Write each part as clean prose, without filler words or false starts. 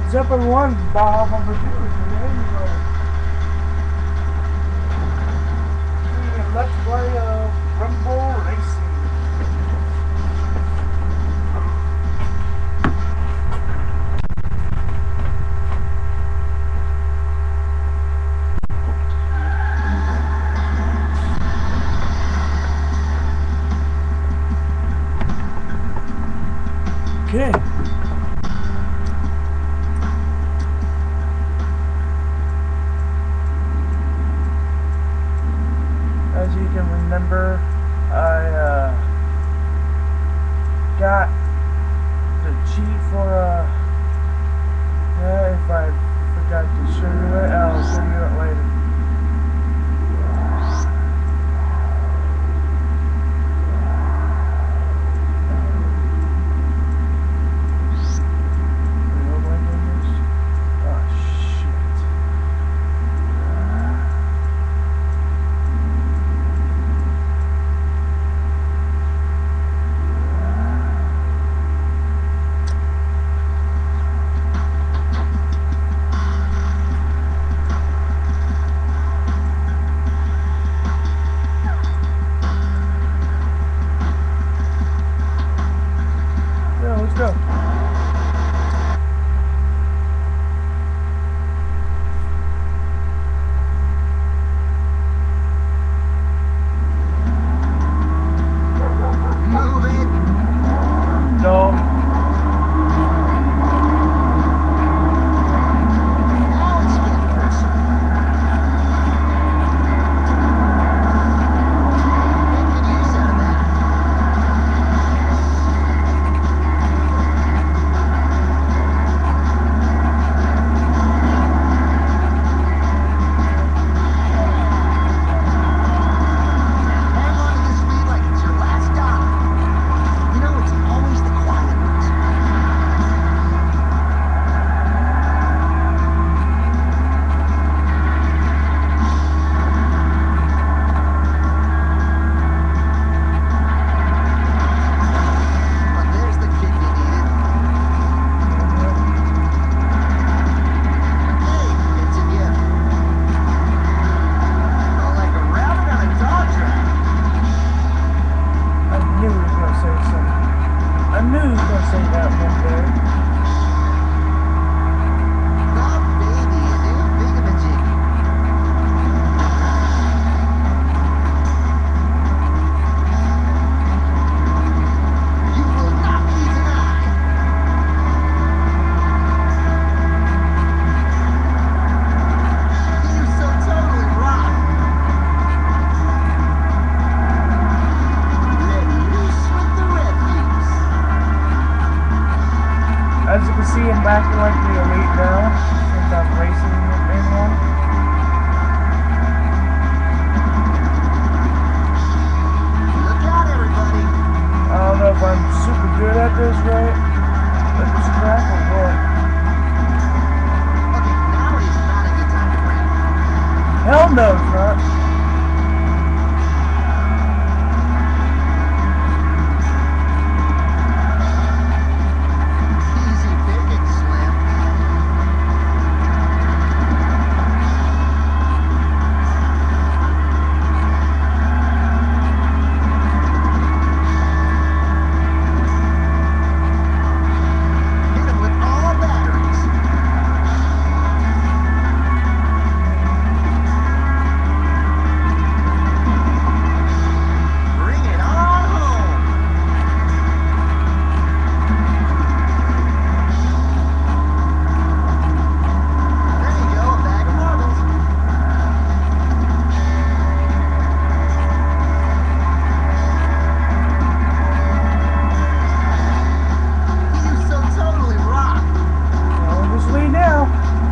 Zeppelin 1 Baja Bumper 2 is the Let's play Rumble Racing. Okay. As you can remember, I got the cheat for if I forgot to show you it, I'll show you it later. Let's go. Move it. No. Now it's getting personal. Making use out of that. Hang on to this lead like it's your last dollar. You know, it's always the quiet ones. But there's the kid you needed. Hey, it's a gift. Oh, like a rabbit on a dog track. I knew he was going to say something. I knew he was going to say that one day. The baby is a big of a jiggy. You will not be denied. You so totally rock. Let loose with the refuse. As you can see, I'm back in like the elite now, since I'm racing anymore. Look out, everybody. I don't know if I'm super good at this, right? At this track or what? Okay, now is not a good time to brag. Hell no, it's not. Easy picking, Slim. Hit 'em with all batteries. Bring it on home. There you go, a bag of marbles. You so totally rock. Well, just lead now.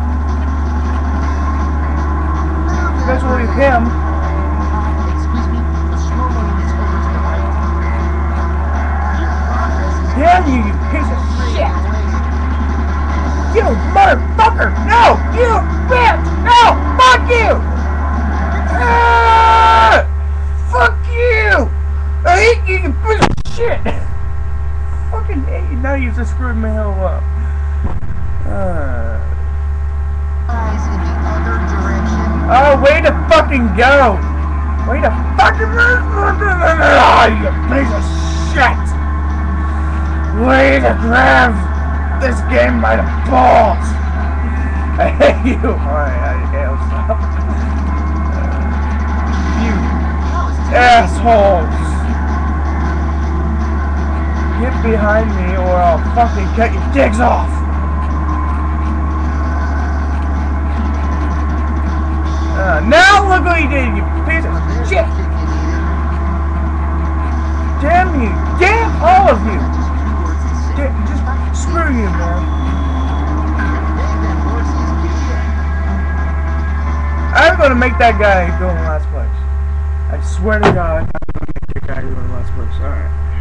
Move that Especially with rig. him. Excuse me, the slow lane is over to the right. Your progress is Damn you, you piece of shit! You motherfucker! No! You bitch! No! Fuck you! Ah! Fuck you! I hate you, you piece of shit! Fucking hate you. Now you just screwed me hell up. to fucking go! Way to fucking you piece of shit! Way to grab this game by the balls! I hate you! Alright, okay, I'll stop. You assholes! Get behind me or I'll fucking cut your dicks off! Now look what you did, you piece of shit! Damn you! Damn all of you! Just screw you, man. I'm gonna make that guy go in last place. I swear to God, I'm gonna make that guy go in last place. Alright.